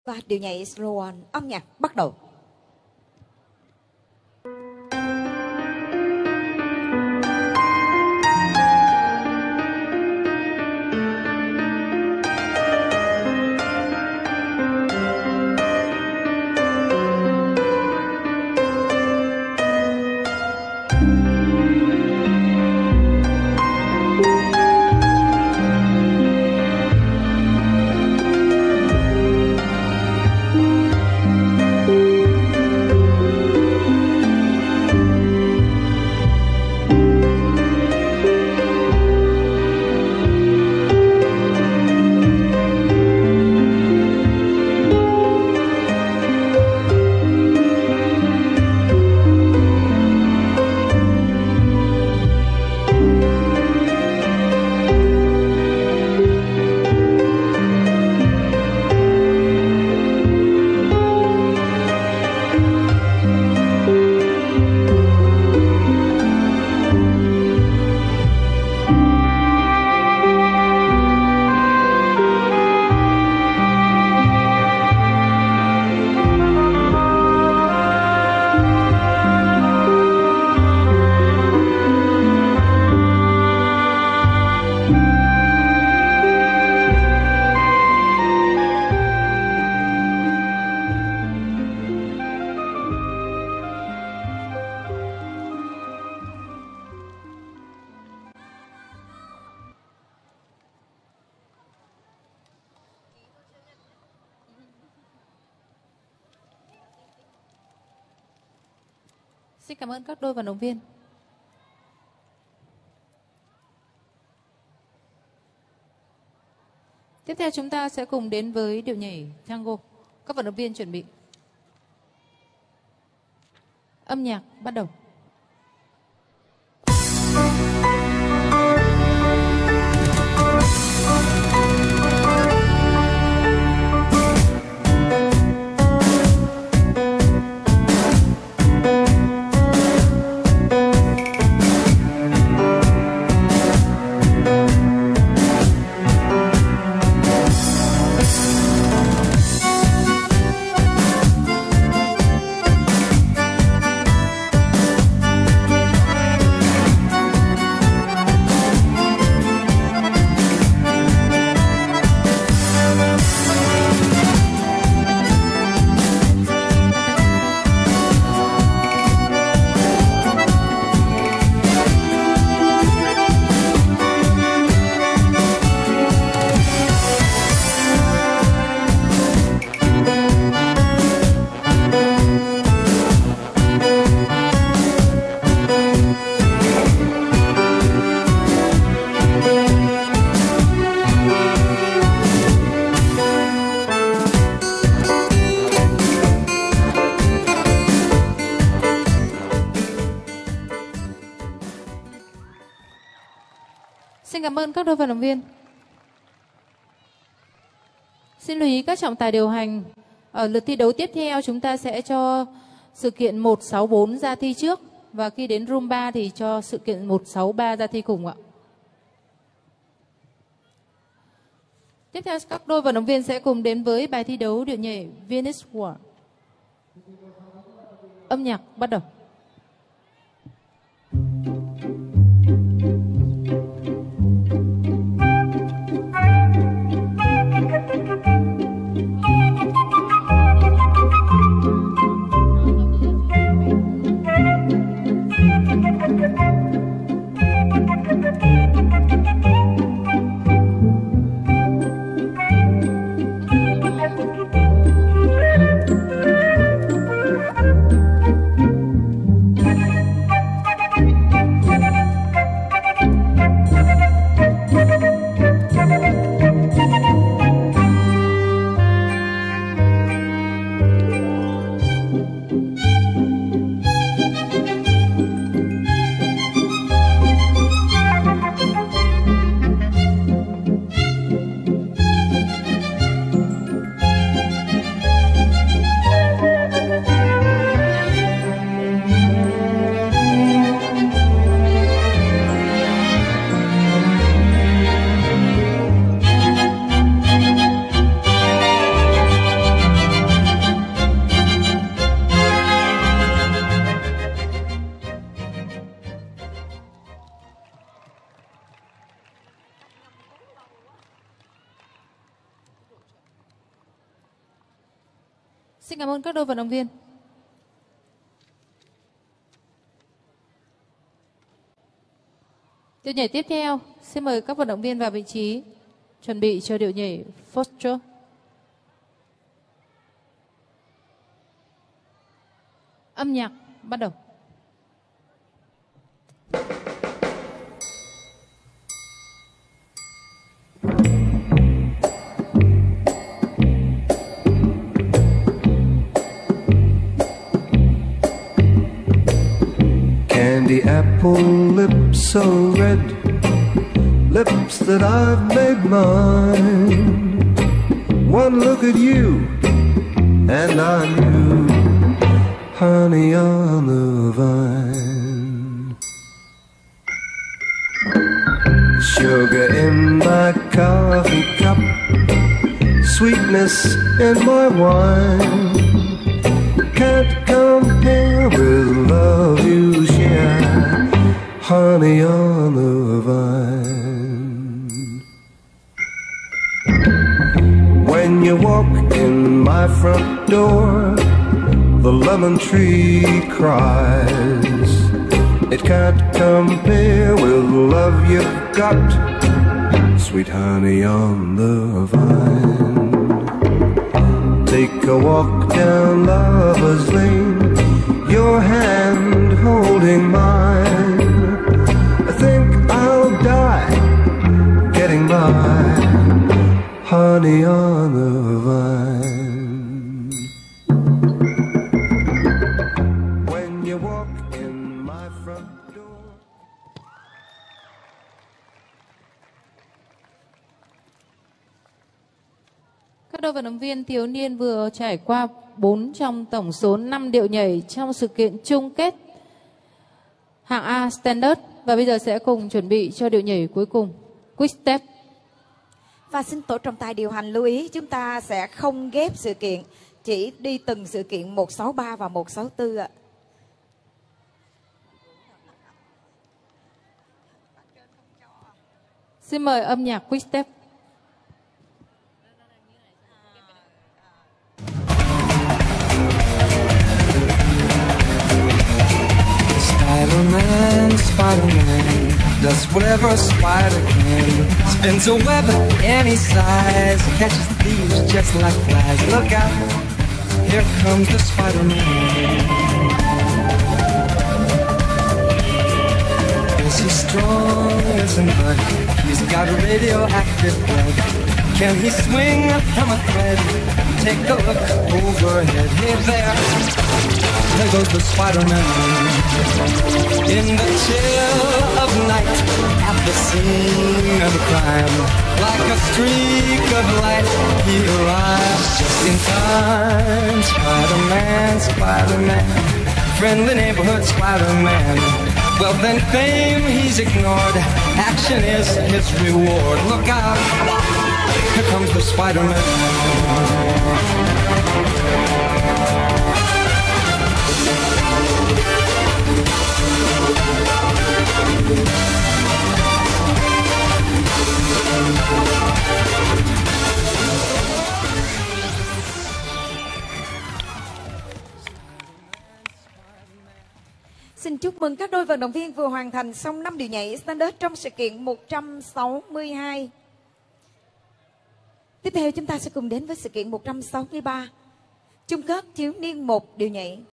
Và điệu nhảy slow on, âm nhạc bắt đầu. Xin cảm ơn các đôi vận động viên. Tiếp theo chúng ta sẽ cùng đến với điệu nhảy tango. Các vận động viên chuẩn bị. Âm nhạc bắt đầu. Xin cảm ơn các đôi vận động viên. Xin lưu ý các trọng tài điều hành. Ở lượt thi đấu tiếp theo chúng ta sẽ cho sự kiện 164 ra thi trước. Và khi đến room 3 thì cho sự kiện 163 ra thi cùng ạ. Tiếp theo các đôi vận động viên sẽ cùng đến với bài thi đấu điệu nhảy Venus War. Âm nhạc bắt đầu. Xin cảm ơn các đôi vận động viên. Điệu nhảy tiếp theo, xin mời các vận động viên vào vị trí, chuẩn bị cho điệu nhảy Foxtrot. Âm nhạc bắt đầu. Candy apple lips so red, lips that I've made mine. One look at you and I knew honey on the vine. Sugar in my coffee cup, sweetness in my wine. Can't compare with love you share, honey on the vine. When you walk in my front door, the lemon tree cries. It can't compare with love you've got, sweet honey on the vine. Take a walk down Lover's Lane, your hand holding mine. I think I'll die getting by, honey on the vine. When you walk in my front door. Các đôi vận động viên thiếu niên vừa trải qua 4 trong tổng số 5 điệu nhảy trong sự kiện chung kết hạng A Standard và bây giờ sẽ cùng chuẩn bị cho điệu nhảy cuối cùng, Quick Step. Và xin tổ trọng tài điều hành lưu ý chúng ta sẽ không ghép sự kiện, chỉ đi từng sự kiện 163 và 164 ạ. Xin mời âm nhạc Quick Step. Spider-Man, Spider-Man, does whatever a spider can. Spins a web any size, catches thieves just like flies. Look out, here comes the Spider-Man. Is he strong as a nut? He's got radioactive blood. Can he swing from a thread? Take a look overhead. Hey there goes the Spider-Man. In the chill of night, at the scene of crime, like a streak of light, he arrives just in time. Spider-Man, Spider-Man, friendly neighborhood Spider-Man. Well then fame he's ignored, action is his reward. Look out, here comes the Spider-Man. Xin chúc mừng các đôi vận động viên vừa hoàn thành xong 5 điệu nhảy Standard trong sự kiện 162. Tiếp theo chúng ta sẽ cùng đến với sự kiện 163. Chung kết thiếu niên 1 điệu nhảy.